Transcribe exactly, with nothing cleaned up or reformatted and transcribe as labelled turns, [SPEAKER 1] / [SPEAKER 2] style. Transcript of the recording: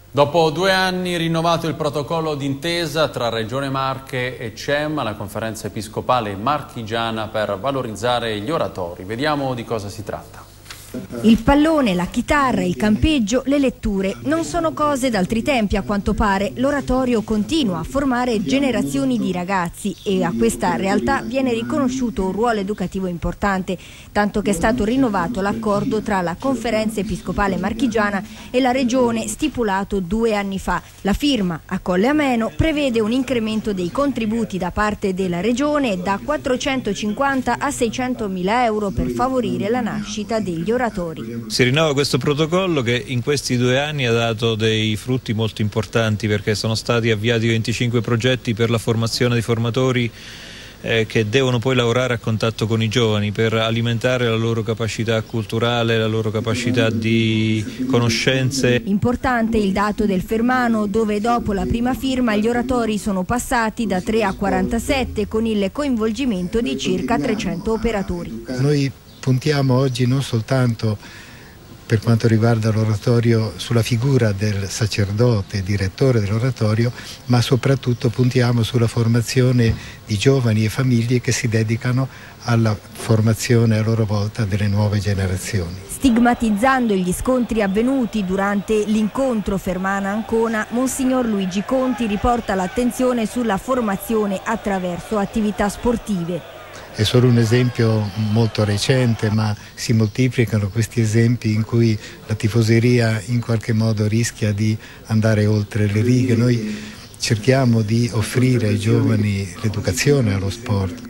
[SPEAKER 1] Dopo due anni rinnovato il protocollo d'intesa tra Regione Marche e C E M alla conferenza episcopale marchigiana per valorizzare gli oratori. Vediamo di cosa si tratta.
[SPEAKER 2] Il pallone, la chitarra, il campeggio, le letture non sono cose d'altri tempi a quanto pare. L'oratorio continua a formare generazioni di ragazzi e a questa realtà viene riconosciuto un ruolo educativo importante, tanto che è stato rinnovato l'accordo tra la conferenza episcopale marchigiana e la regione stipulato due anni fa. La firma a Colle Ameno prevede un incremento dei contributi da parte della regione da quattrocentocinquanta a seicentomila euro per favorire la nascita degli oratori.
[SPEAKER 3] Si rinnova questo protocollo che in questi due anni ha dato dei frutti molto importanti, perché sono stati avviati venticinque progetti per la formazione di formatori eh, che devono poi lavorare a contatto con i giovani per alimentare la loro capacità culturale, la loro capacità di conoscenze.
[SPEAKER 2] Importante il dato del Fermano, dove dopo la prima firma gli oratori sono passati da tre a quarantasette con il coinvolgimento di circa trecento operatori.
[SPEAKER 4] Noi puntiamo oggi non soltanto per quanto riguarda l'oratorio sulla figura del sacerdote, direttore dell'oratorio, ma soprattutto puntiamo sulla formazione di giovani e famiglie che si dedicano alla formazione a loro volta delle nuove generazioni.
[SPEAKER 2] Stigmatizzando gli scontri avvenuti durante l'incontro Fermana-Ancona, Monsignor Luigi Conti riporta l'attenzione sulla formazione attraverso attività sportive.
[SPEAKER 4] È solo un esempio molto recente, ma si moltiplicano questi esempi in cui la tifoseria in qualche modo rischia di andare oltre le righe. Noi cerchiamo di offrire ai giovani l'educazione allo sport,